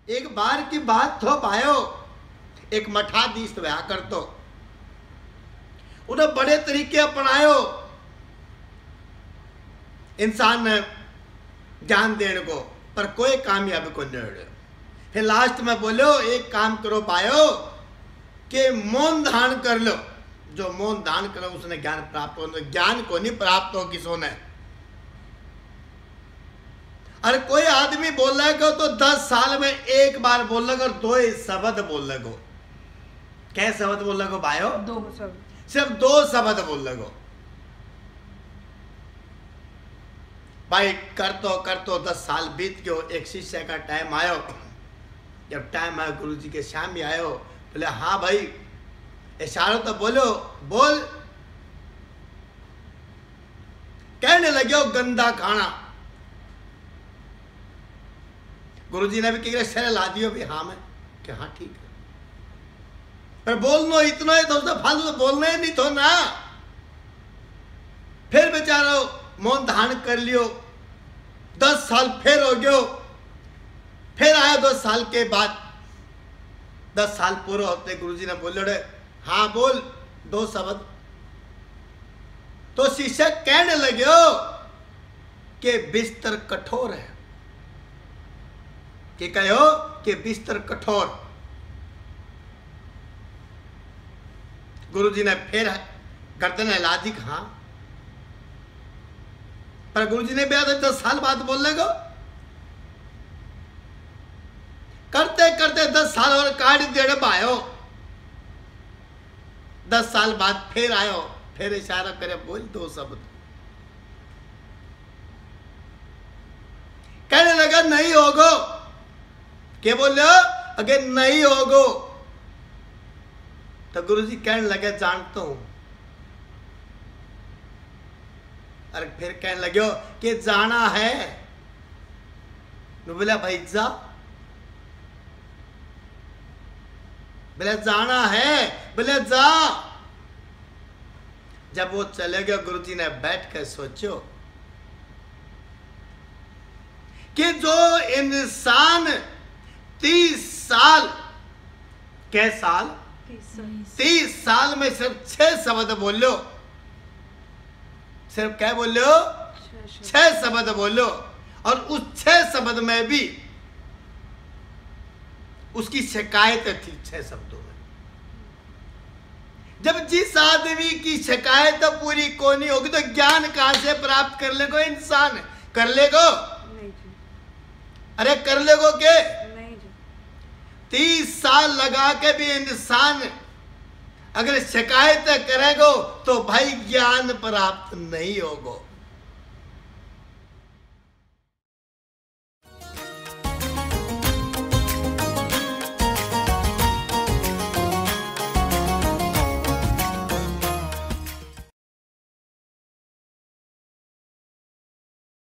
एक बार की बात थो पायो, एक मठाधीश व्याह कर तो उन्हें बड़े तरीके अपनायो इंसान ने ज्ञान देने को, पर कोई कामयाबी को नहीं रहे। फिर लास्ट में बोलो एक काम करो पायो कि मौन धारण कर लो, जो मौन धारण करो उसने ज्ञान प्राप्त हो, ज्ञान को नहीं प्राप्त हो किसों ने। अरे कोई आदमी बोल लगो तो 10 साल में एक बार बोल लगो और 2 शब्द बोल लगो। क्या शब्द बोल लगो भाइयों? 2 शब्द, सिर्फ 2 शब्द बोल लगो भाई। कर तो 10 साल बीत गयो, एक शिष्य का टाइम आयो। जब टाइम आयो गुरु जी के सामने आयो, बोले हाँ भाई इशारों तो बोलो, बोल। कहने लगे गंदा खाना। गुरु जी ने भी कह शहर ला दियो भी हाँ मैं कि हाँ ठीक है, पर बोलना इतना ही तो फालतू तो बोलना ही नहीं तो ना। फिर बेचारो मौन धारण कर लियो, 10 साल फिर हो गयो। फिर आया 2 साल के बाद, 10 साल पूरे होते गुरु जी ने बोले हाँ बोल 2 शब्द। तो शिष्य कहने लगे कि बिस्तर कठोर है। कि कहो कि बिस्तर कठोर। गुरु जी ने फिर गर्दन हिला दी हाँ, पर गुरु जी ने भी 10 साल बाद बोलने को करते करते 10 साल और काट देने पायो। 10 साल बाद फिर आयो, फिर इशारा करे बोल 2 शब्द। कहने लगा नहीं होगो। क्या बोल रहे हो? अगर नहीं होगो तो गुरुजी कहने लगे जानता हूं। अरे फिर कहने लगे कि जाना है। बोला भाई जा। बोले जाना है, बोले जा। जब वो चले गए गुरुजी ने बैठ कर सोचो कि जो इंसान 30 साल, क्या साल? 30 साल में सिर्फ 6 शब्द बोलो। सिर्फ क्या बोलो? 6 शब्द बोलो। और उस 6 शब्द में भी उसकी शिकायत थी 6 शब्दों में। जब जिस आदमी की शिकायत पूरी को नहीं होगी तो ज्ञान कहां से प्राप्त कर लेगो इंसान? कर लेगो? अरे कर लेगो के? 30 साल लगा के भी इंसान अगर शिकायत करेगो तो भाई ज्ञान प्राप्त नहीं होगो।